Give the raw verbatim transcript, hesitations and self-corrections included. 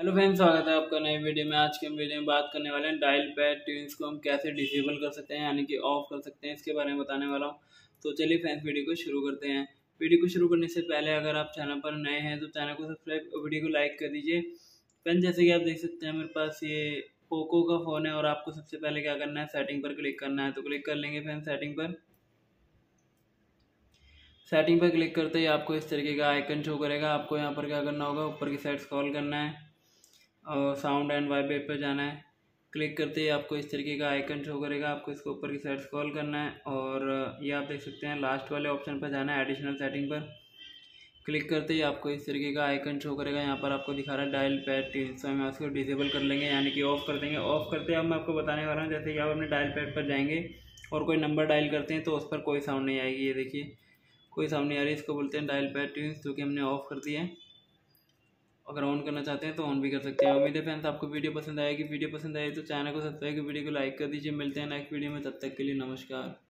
Hello friends, स्वागत है आपका नई वीडियो में। आज के हम वीडियो में बात करने वाले हैं डायल पैड ट्यून्स को हम कैसे डिसेबल कर सकते हैं, यानी कि ऑफ कर सकते हैं, इसके बारे में बताने वाला हूं। तो चलिए फ्रेंड्स, वीडियो को शुरू करते हैं। वीडियो को शुरू करने से पहले अगर आप चैनल पर नए हैं तो चैनल को सब्सक्राइब, वीडियो को लाइक कर दीजिए। फ्रेंड्स, जैसे कि आप देख सकते हैं मेरे पास ये पोको का फ़ोन है और आपको सबसे पहले क्या करना है, सेटिंग पर क्लिक करना है। तो क्लिक कर लेंगे फ्रेंड्स सेटिंग पर। सेटिंग पर क्लिक करते ही आपको इस तरीके का आइकन शो करेगा। आपको यहाँ पर क्या करना होगा, ऊपर की साइड स्क्रॉल करना है और साउंड एंड वाइब्रेट पर जाना है। क्लिक करते ही आपको इस तरीके का आइकन शो करेगा। आपको इसको ऊपर की साइड स्क्रॉल करना है और ये आप देख सकते हैं लास्ट वाले ऑप्शन पर जाना है, एडिशनल सेटिंग पर। क्लिक करते ही आपको इस तरीके का आइकन शो करेगा। यहाँ पर आपको दिखा रहा है डायल पैड ट्यून्स, तो हम इसको डिसेबल कर लेंगे, यानी कि ऑफ कर देंगे। ऑफ करते अब मैं आपको बताने वाला हूँ, जैसे कि आप अपने डायल पैड पर जाएंगे और कोई नंबर डायल करते हैं तो उस पर कोई साउंड नहीं आएगी। ये देखिए, कोई साउंड नहीं आ रही। इसको बोलते हैं डायल पैड ट्यून्स, जो कि हमने ऑफ कर दिए हैं। अगर ऑन करना चाहते हैं तो ऑन भी कर सकते हैं। उम्मीद है फ्रेंड्स आपको वीडियो पसंद आएगी। वीडियो पसंद आए तो चैनल को सब्सक्राइब, वीडियो को लाइक कर दीजिए। मिलते हैं नेक्स्ट वीडियो में, तब तक के लिए नमस्कार।